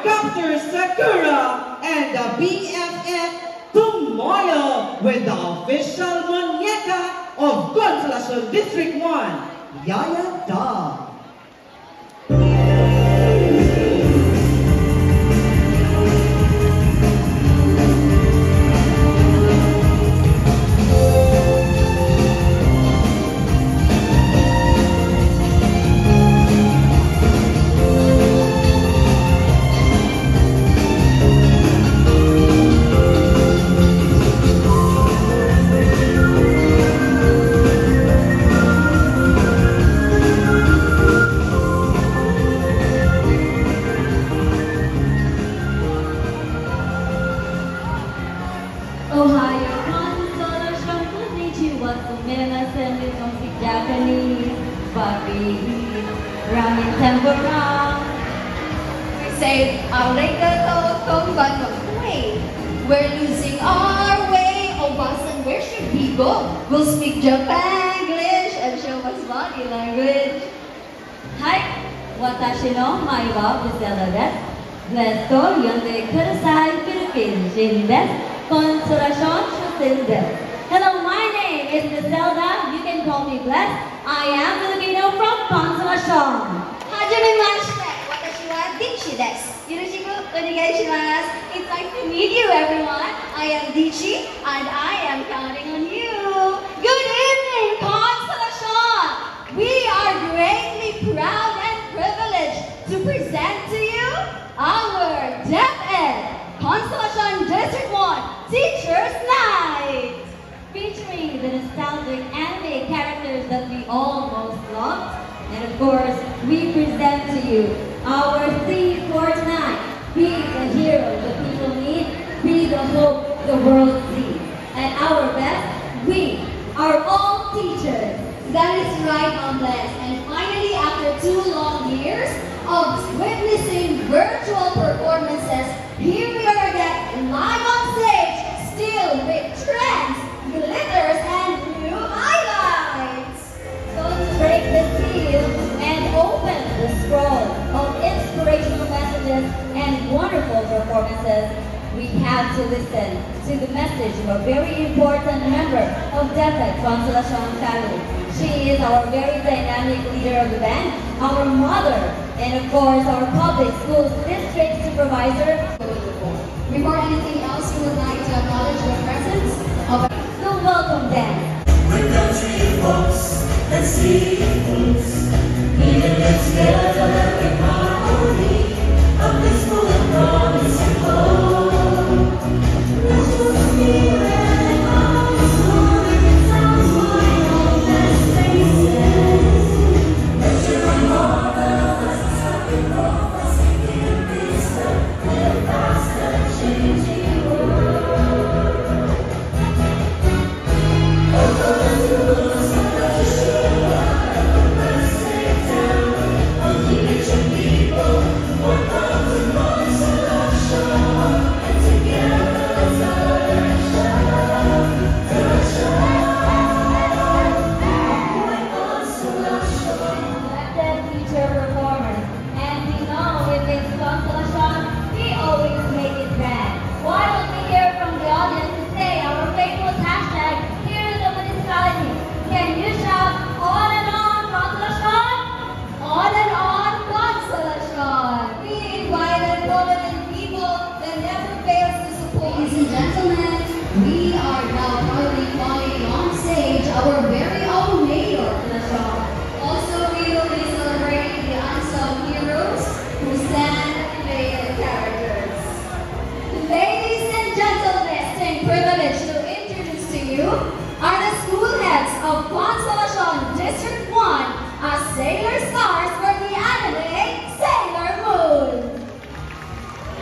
Dr. Sakura and the BFF Tumoyo with the official muñeca of Consolacion District 1, Yaya Da. Japanese, but we eat ramen tempura. We say arigato konbanokoi. We're losing our way. Oh, Boston, where should we go? We'll speak Japanglish and show us body language. Hi, watashi no mai wa Brazil desu. Let's go yonde kudasai Philippines in desu. Consolacion Shusin desu. Hello, my name is Griselda. You can call me Bless. I am Filipino from Consolacion. Hajimemashite. Watashi wa Dichi desu. Yoroshiku onegai shimasu. It's nice to meet you, everyone. I am Dichi, and I am counting on you. Good evening, Consolacion. We are greatly proud and privileged to present to you our Deaf Ed Consolacion District 1 Teachers Nite. Featuring the nostalgic anime characters that we all most loved. And of course, we present to you our theme for tonight. Be the hero the people need, be the hope the world sees. At our best, we are all teachers. That is right, Bless. And finally, after 2 long years of witnessing virtual performances, here we are again, live on stage, still with trends, glitters, and new highlights. So to break the seal and open the scroll of inspirational messages and wonderful performances, we have to listen to the message of a very important member of Deaf Ed Consolacion family. She is our very dynamic leader of the band, our mother, and of course our public schools district supervisor. Before anything else, we would like to acknowledge the presence of So welcome them. We're country folks, let's see folks. Even together in harmony, a peaceful and promising home. Rituals of spirit and harmony's morning, it sounds like all best faces. Nurture and marvel, as the something prophecy in peace, with a faster changing world. Ladies and gentlemen, we are now proudly calling on stage our very own mayor, Also, we will be celebrating the unsung heroes who stand and play the characters. Ladies and gentlemen, it's a privilege to introduce to you are the school heads of Consolacion District 1 as Sailor Stars for the anime Sailor Moon.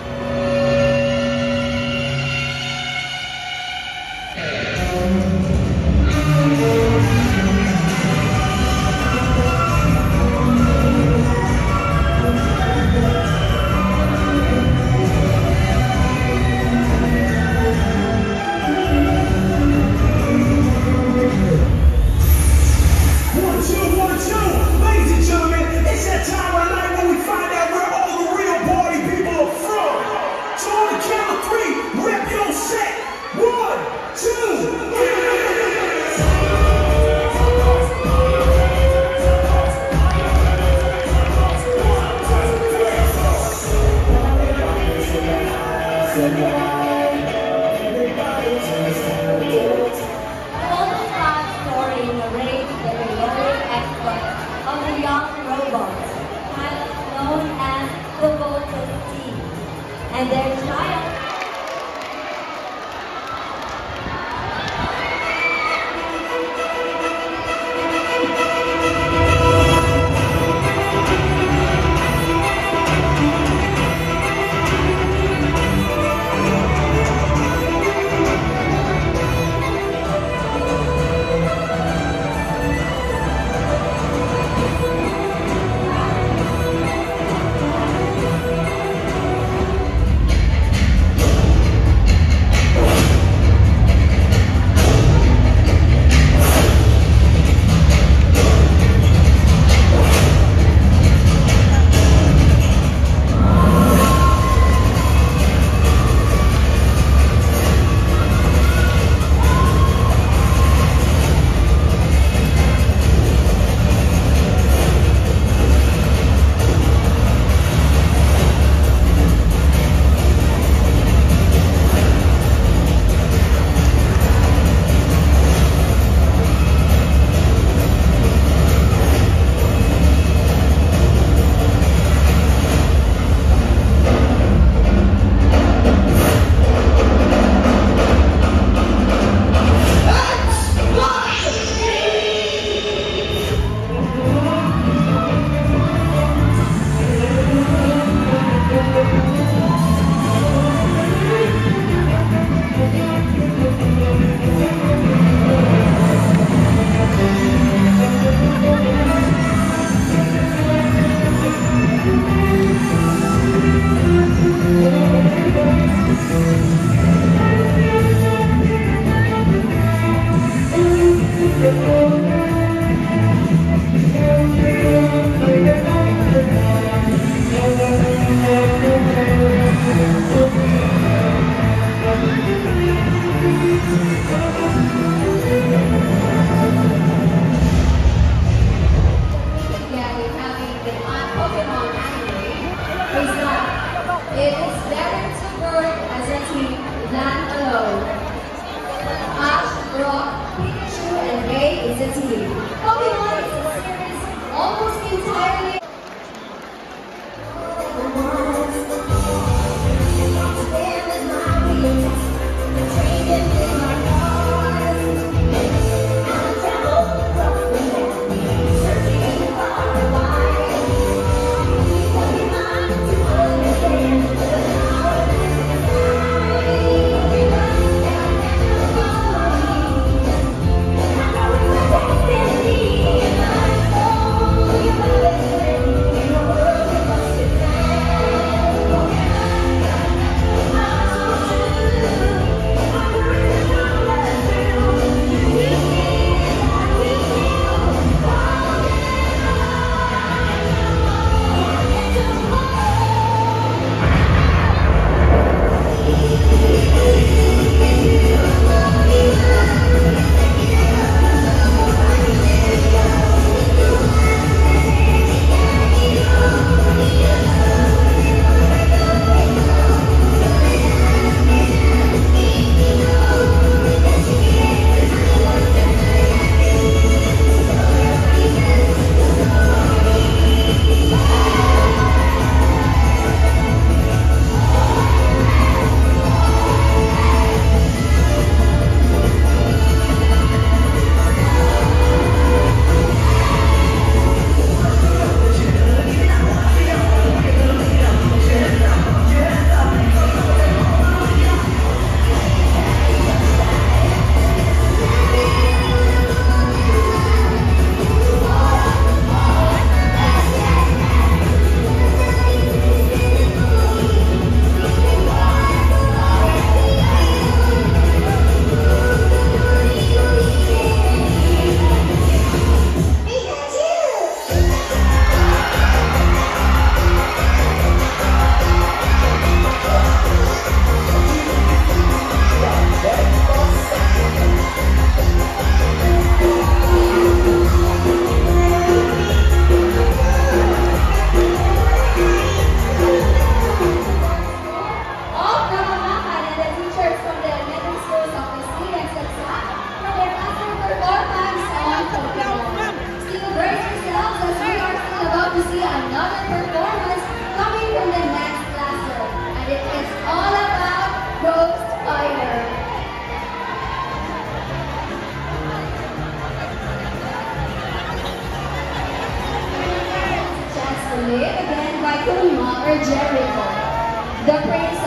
CONSOLACION story narrates the heroic exploits of the young robots, pilots known as the Voltus team, and their triumph.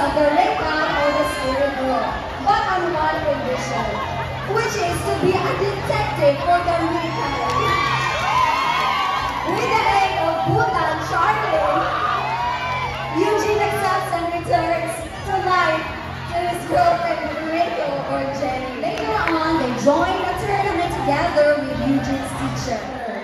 the Rekan or the spirit world, but on one condition, which is to be a detective for the military. With the aid of Bhutan Charlie, Eugene accepts and returns to life to his girlfriend Rico or Jenny. Later on, they join a tournament together with Eugene's teacher.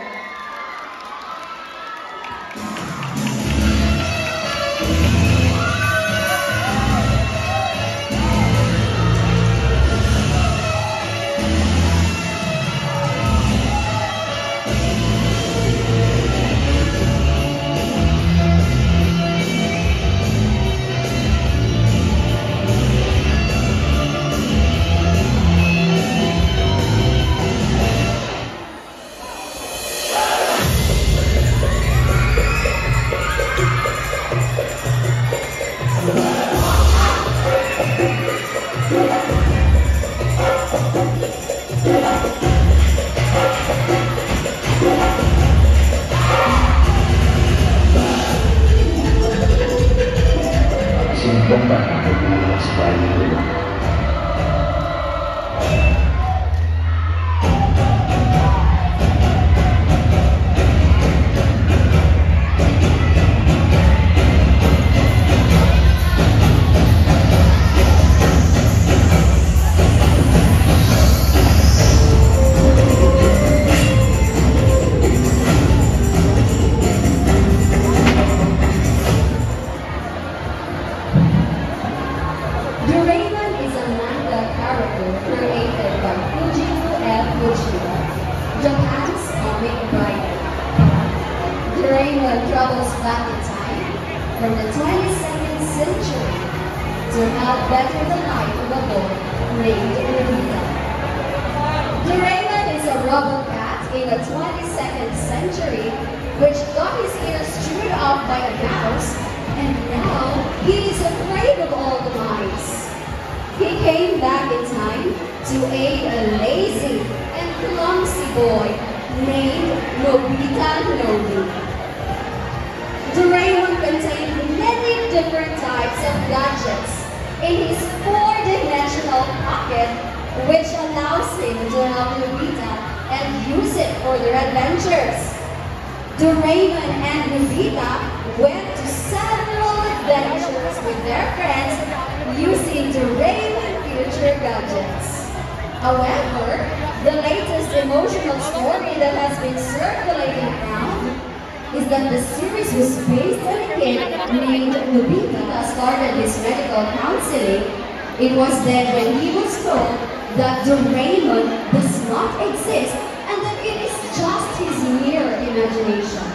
It was then when he was told that Doraemon does not exist and that it is just his mere imagination.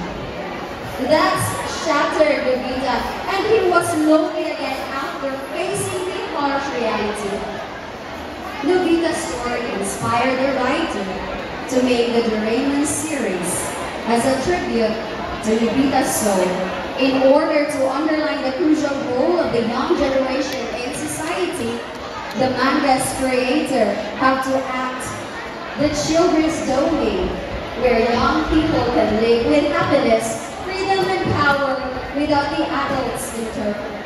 That shattered Nobita, and he was lonely again after facing the harsh reality. Nobita's story inspired the writer to make the Doraemon series as a tribute to Nobita's soul in order to underline the crucial role of the young generation in society. The manga's creator had to act the children's domain, where young people can live with happiness, freedom, and power without the adults' interference.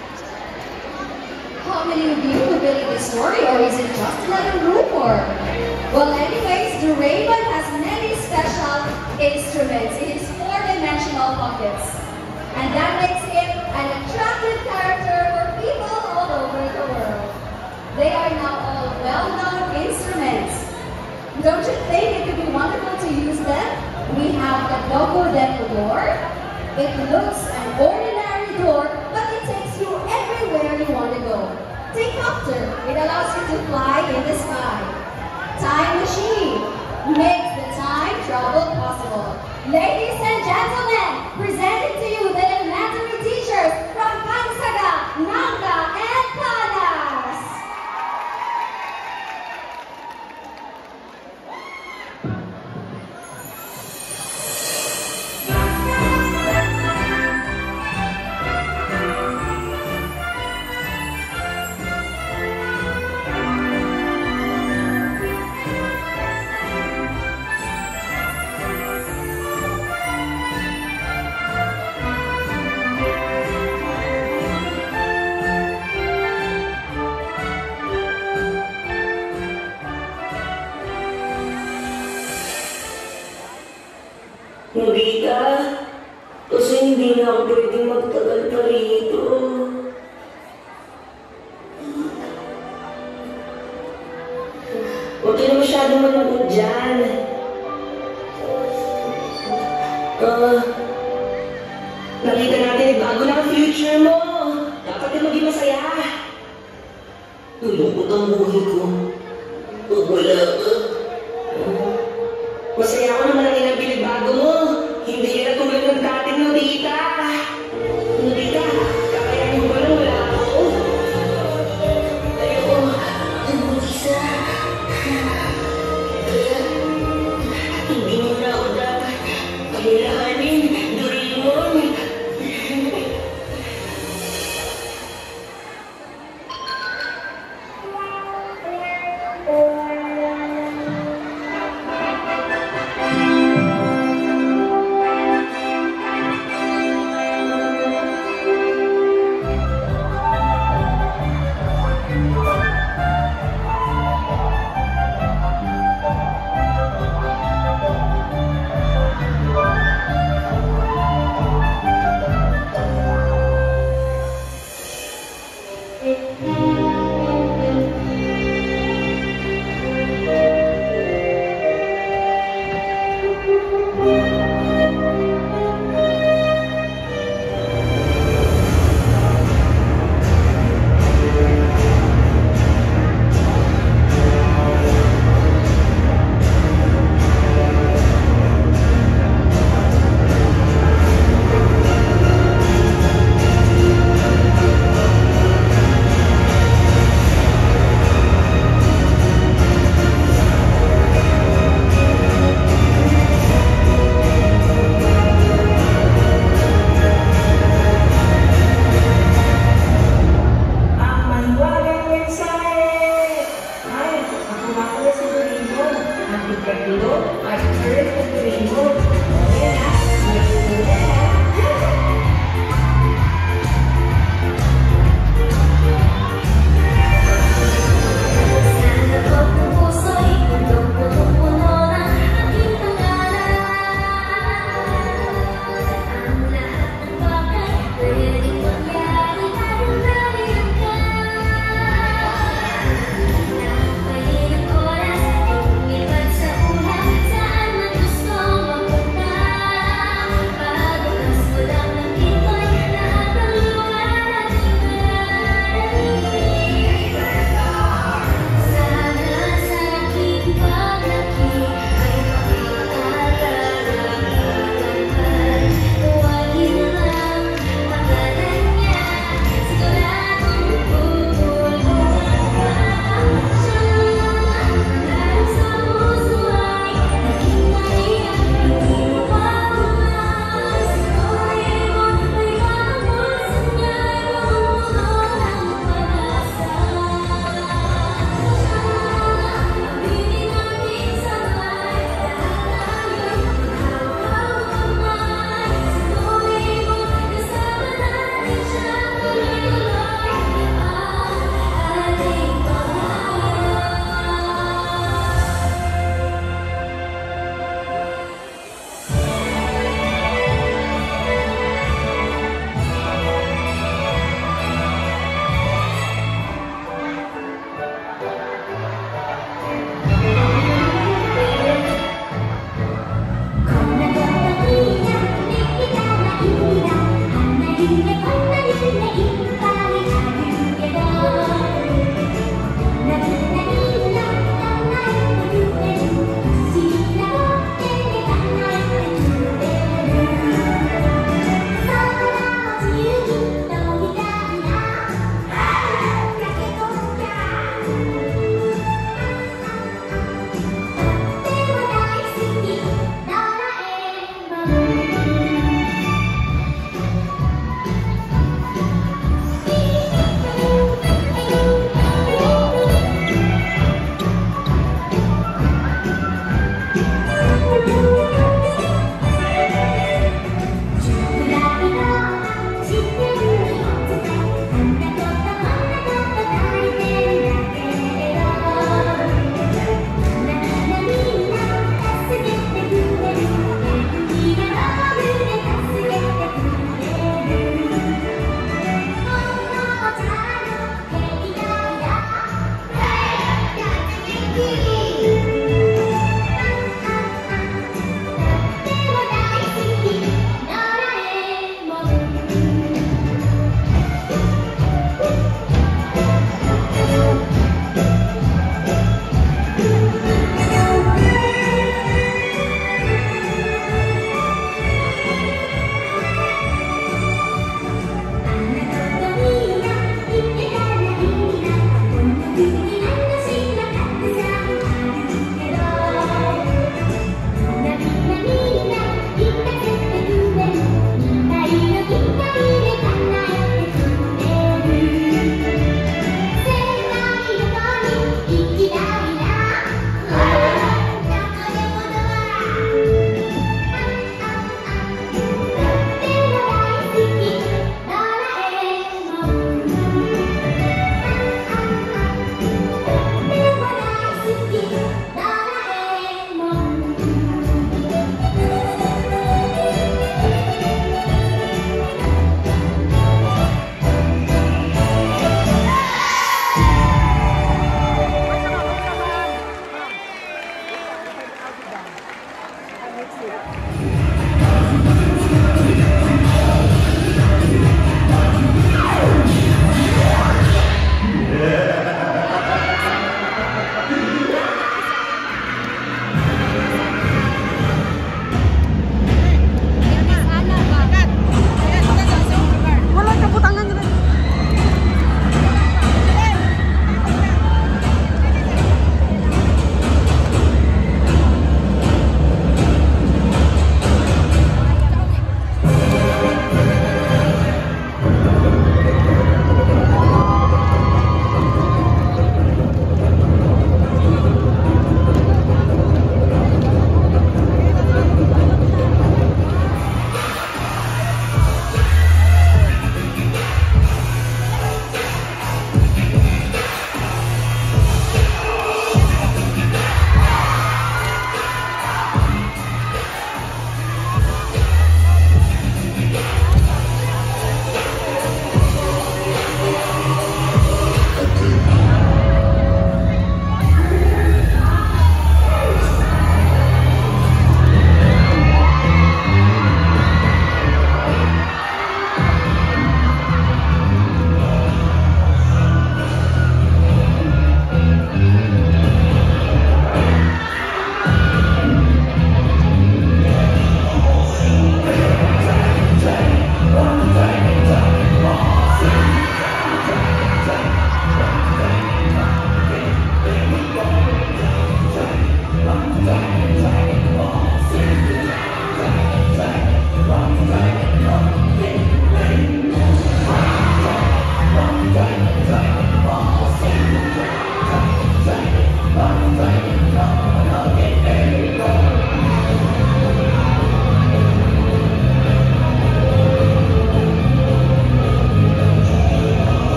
How many of you believe the story, or is it just another rumor? Well, anyways, Doraemon has many special instruments in his four-dimensional pockets, and that makes him an attractive character for people all over the world. They are now all well-known instruments. Don't you think it could be wonderful to use them? We have the Logo Deco door. It looks an ordinary door, but it takes you everywhere you want to go. Take Copter. It allows you to fly in the sky. Time Machine makes the time travel possible. Ladies and gentlemen, presenting to you the elementary teachers from Pansaga, Nanga, and Panas. Nobita, kasi hindi na ako pwedeng magtagal pa rito. Huwag ka na masyadong malungkot dyan. Nakita natin, bago na ang future mo. Dapat ka maging masaya. Nalungkot ang buhay ko. Pag wala ka. Masaya ako naman ang ilang binibago mo. Hindi ka na tulad ng dating Nobita. Nobita, kakayanin mo ba na wala ako? Ayoko, ang mag-isa. Kaya, hindi mo na ako dapat pamilahanin, Doraemon.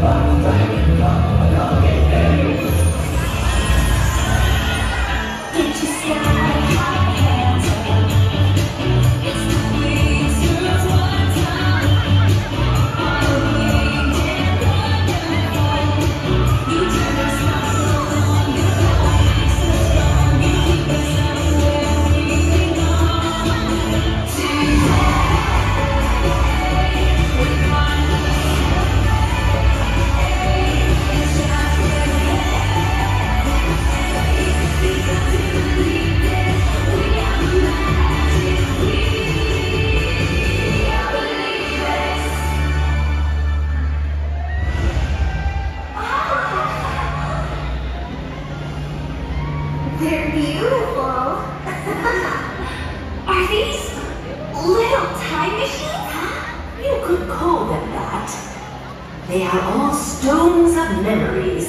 They're beautiful. Are these little time machines? You could call them that. They are all stones of memories.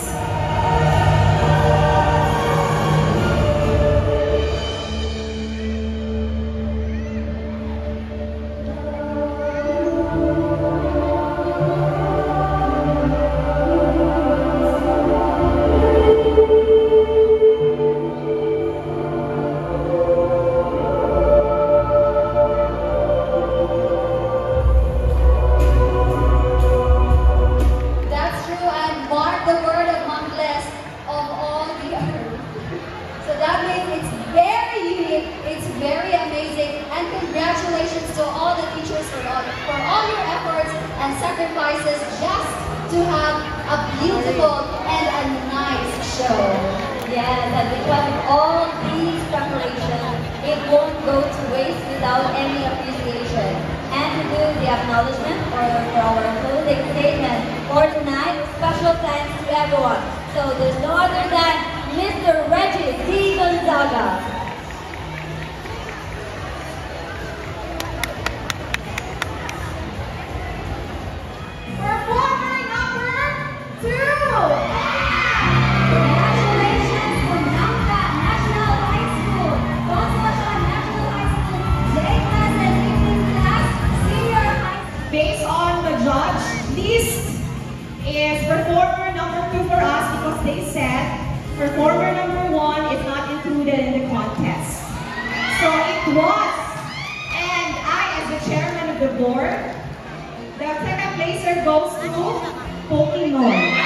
Congratulations to all the teachers for all your efforts and sacrifices just to have a beautiful and a nice show. Yes, and because of all these preparations, it won't go to waste without any appreciation. And to do the acknowledgement for our closing statement for tonight, special thanks to everyone. So there's no other than Mr. Reggie D. Gonzaga. Performer number 2! Congratulations from National High School, CONSOLACION National High School, day class and evening class, senior high school. Based on the judge list, is performer number 2 for us because they said performer number 1 is not included in the contest. So it was, and I as the chairman of the board, the second placer goes to Pokemon.